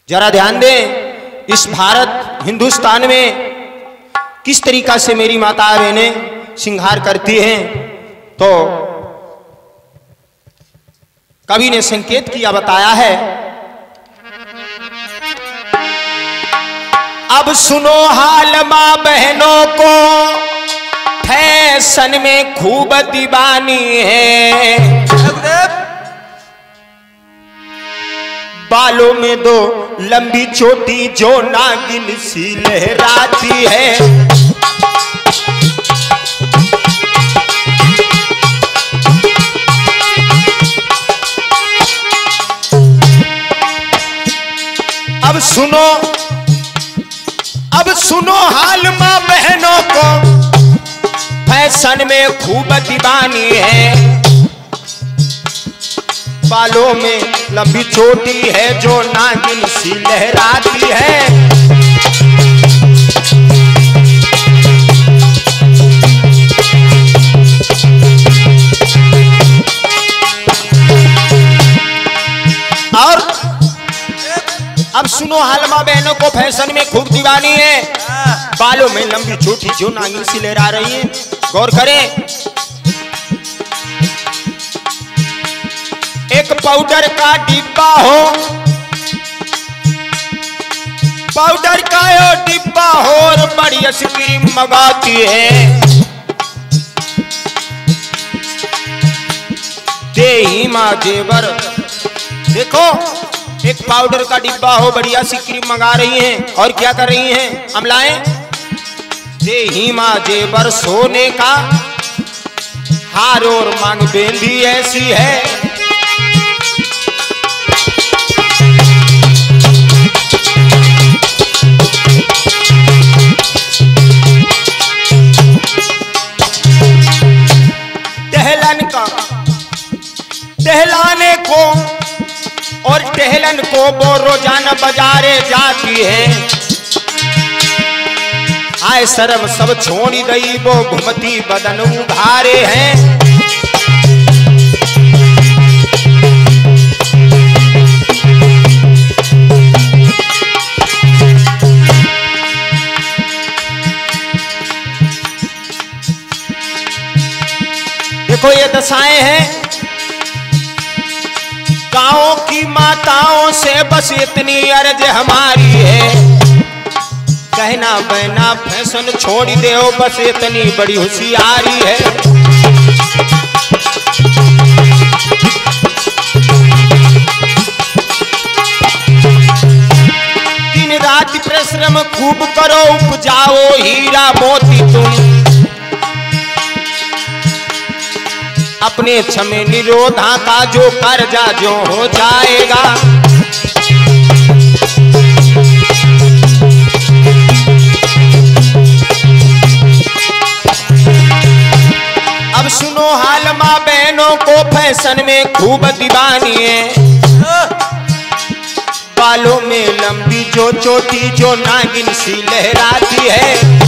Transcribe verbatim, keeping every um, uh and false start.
जरा ध्यान दें, इस भारत हिंदुस्तान में किस तरीका से मेरी माता बहनें श्रृंगार करती हैं। तो कवि ने संकेत किया, बताया है, अब सुनो हाल मां बहनों को, फैशन में खूब दीवानी है। बालों में दो लंबी चोटी जो नागिन सी लहराती है। अब सुनो, अब सुनो हाल मां बहनों को, फैशन में खूब दीवानी है। बालों में लंबी चोटी है जो नागिन सी लहराती है। और अब सुनो हाल मां बहनों को, फैशन में खूब दीवानी है। बालों में लंबी चोटी जो नागिन सी लहरा रही है। गौर करें, एक पाउडर का डिब्बा हो, पाउडर का यो डिब्बा हो और बड़ी आइसक्रीम मंगाती है। देही मां जेवर, देखो एक पाउडर का डिब्बा हो, बड़ी आइसक्रीम मंगा रही हैं और क्या कर रही हैं अमलाएं। देही मां जेवर सोने का हार और मांग बेंदी ऐसी है। टहलाने को और टहलन को वो रोजाना बाजारे जाती है। आए शर्म सब छोड़ी गई, वो घुमती बदन उघारे हैं। देखो ये दशाएं हैं गाँव की माताओं से, बस इतनी अर्ज हमारी है। कहना बहना फैशन छोड़ दे, बस इतनी बड़ी होशियारी है। दिन रात परिश्रम खूब करो, उपजाओ हीरा मोती तुम। अपने छमे निरोधा का जो कर्जा जो हो जाएगा। अब सुनो हाल मां बहनों को, फैशन में खूब दीवानी है। बालों में लंबी जो चोटी जो नागिन सी लहराती है।